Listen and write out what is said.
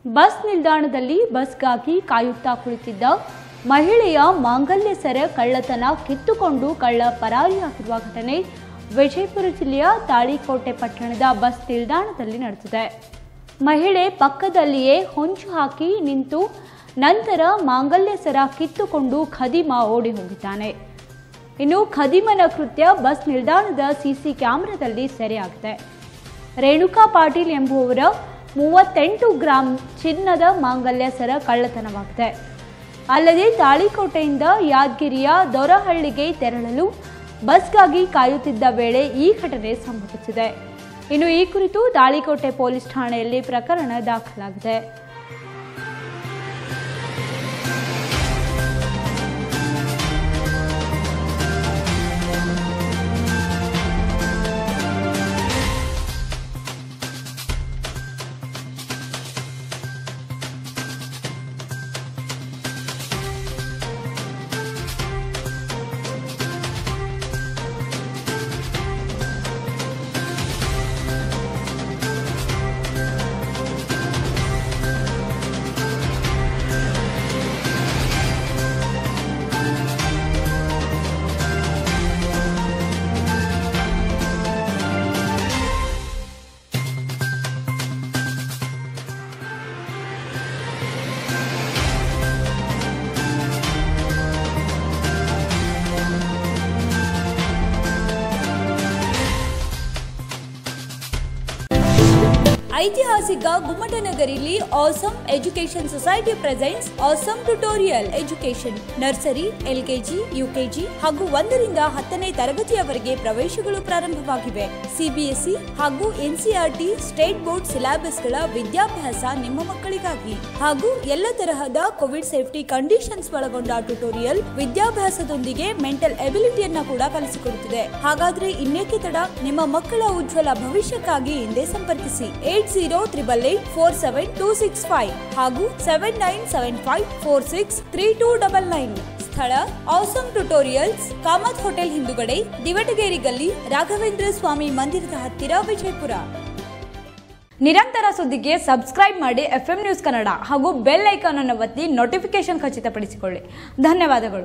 Bus ನಿಲ್ದಾಣದಲ್ಲಿ ಬಸ್ಗಾಗಿ ಕಾಯುತ್ತಾ ಕುಳಿತಿದ್ದ ಮಹಿಳೆಯ ಮಾಂಗಲ್ಯ ಸರ ಕಳ್ಳತನ ಕಿತ್ತುಕೊಂಡು ಕಳ್ಳ ಪರಾರಿಯಾಗಿರುವ ಘಟನೆ ವಿಜಯಪುರ ಜಿಲ್ಲೆಯ ತಾಳಿಕೋಟೆ ಪಟ್ಟಣದ ಬಸ್ ನಿಲ್ದಾಣದಲ್ಲಿ ನಡೆದಿದೆ. ಮಹಿಳೆ ಪಕ್ಕದಲ್ಲಿಯೇ ಹೊಂಚು ಹಾಕಿ ನಿಂತು ನಂತರ ಮಾಂಗಲ್ಯ ಸರ ಕಿತ್ತುಕೊಂಡು ಖದೀಮ ಓಡಿ ಹೋಗಿದ್ದಾನೆ. ಇನ್ನು ಖದೀಮನ ಕೃತ್ಯ ಬಸ್ ನಿಲ್ದಾಣದ ಸಿಸಿ ಕ್ಯಾಮೆರಾದಲ್ಲಿ ಸೆರೆಯಾಗಿದೆ. ರೇಣುಕಾ ಪಾಟೀಲ್ ಎಂಬುವವರ 38 ಗ್ರಾಂ ಚಿನ್ನದ ಮಾಂಗಲ್ಯ ಸರ ಕಳ್ಳತನವಾಗಿದೆ. ಅಲ್ಲದೆ ತಾಳಿಕೋಟೆಯಿಂದ ಯಾದಗಿರಿಯ ದೊರಹಳ್ಳಿಗೆ ತೆರಳಲು ಬಸ್ಗಾಗಿ ಕಾಯುತ್ತಿದ್ದ ವೇಳೆ ಈ ಘಟನೆ ಸಂಭವಿಸಿದೆ. ಇನ್ನು ಈ ಕುರಿತು ತಾಳಿಕೋಟೆ ಪೊಲೀಸ್ ಠಾಣೆಯಲ್ಲಿ ಪ್ರಕರಣ ದಾಖಲಾಗಿದೆ. ಐತಿಹಾಸಿಕ ಗುಮ್ಮಟನಗರಿಲಿ awesome education society presents awesome tutorial education nursery, LKG, UKG ಹಾಗೂ 1 ರಿಂದ 10ನೇ ತರಗತಿಯವರೆಗೆ ಪ್ರವೇಶಗಳು ಪ್ರಾರಂಭವಾಗಿವೆ. ಸಿಬಿಎಸ್ಇ ಹಾಗೂ ಎನ್ಸಿಆರ್ಟಿ ಸ್ಟೇಟ್ ಬೋರ್ಡ್ ಸಿಲೆಬಸ್ಗಳ ವಿದ್ಯಾಭ್ಯಾಸ ನಿಮ್ಮ ಮಕ್ಕಳಿಗಾಗಿ ಹಾಗೂ ಎಲ್ಲ ತರಹದ ಕೋವಿಡ್ ಸೇಫ್ಟಿ ಕಂಡೀಷನ್ಸ್ ಒಳಗೊಂಡ ಟ್ಯುಟೋರಿಯಲ್ ವಿದ್ಯಾಭ್ಯಾಸದೊಂದಿಗೆ ಮೆಂಟಲ್ ಎಬಿಲಿಟಿಯನ್ನ ಕೂಡ ಕಲಿಸಿಕೊಡುತ್ತಿದೆ. ಹಾಗಾದ್ರೆ ಇನ್ನೇಕೆ ತಡ? ನಿಮ್ಮ ಮಕ್ಕಳ ಉಜ್ವಲ ಭವಿಷ್ಯಕ್ಕಾಗಿ ಹಿಂದೆ ಸಂಪರ್ಕಿಸಿ 8088847265 ಹಾಗೂ 7975463299. ಸ್ಥಳ ಆಸಮ್ ಟ್ಯುಟೋರಿಯಲ್ಸ್, ಕಾಮತ್ ಹೋಟೆಲ್ ಹಿಂದುಗಡೆ, ದಿವಟಗೇರಿ ಗಲ್ಲಿ, ರಾಘವೇಂದ್ರ ಸ್ವಾಮಿ ಮಂದಿರದ ಹತ್ತಿರ, ವಿಜಯಪುರ. ನಿರಂತರ ಸುದ್ದಿಗೆ ಸಬ್ಸ್ಕ್ರೈಬ್ ಮಾಡಿ FM ನ್ಯೂಸ್ ಕನ್ನಡ ಹಾಗೂ ಬೆಲ್ ಐಕಾನ್ ಅನ್ನು ಒತ್ತಿ ನೋಟಿಫಿಕೇಶನ್ ಖಚಿತಪಡಿಸಿಕೊಳ್ಳಿ. ಧನ್ಯವಾದಗಳು.